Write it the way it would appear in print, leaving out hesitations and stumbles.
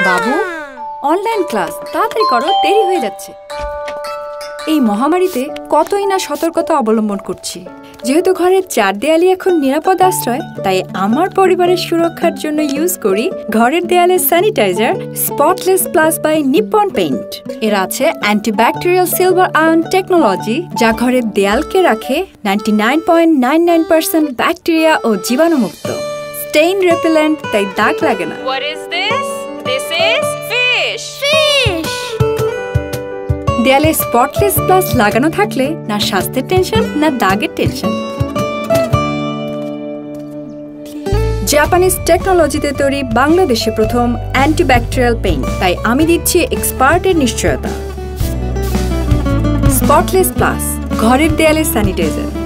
বাবু online class তাড়াতাড়ি করো, দেরি হয়ে যাচ্ছে। এই মহামারীতে কতই না সতর্কতা অবলম্বন করছি। যেহেতু ঘরের চার দেয়ালই এখন নিরাপদ আশ্রয়, তাই আমার পরিবারের সুরক্ষার জন্য ইউজ করি ঘরের দেয়ালে sanitiser spotless plus by Nippon paint. এর আছে অ্যান্টিব্যাকটেরিয়াল সিলভার আয়ন টেকনোলজি, যা ঘরের দেয়ালকে রাখে 99.99% ব্যাকটেরিয়া ও জীবাণুমুক্ত। স্টেইন রেপেলেন্ট, তাই দাগ লাগে না। What is this? This is fish. দেয়ালে স্পটলেস প্লাস লাগানো থাকলে না স্বাস্থ্যের টেনশন না দাগের টেনশন। জাপানিজ টেকনোলজিতে তৈরি বাংলাদেশে প্রথম অ্যান্টিব্যাকটেরিয়াল পেইন্ট, তাই আমি দিচ্ছি এক্সপার্টের নিশ্চয়তা। স্পটলেস প্লাস, ঘরের দেয়ালে স্যানিটাইজার।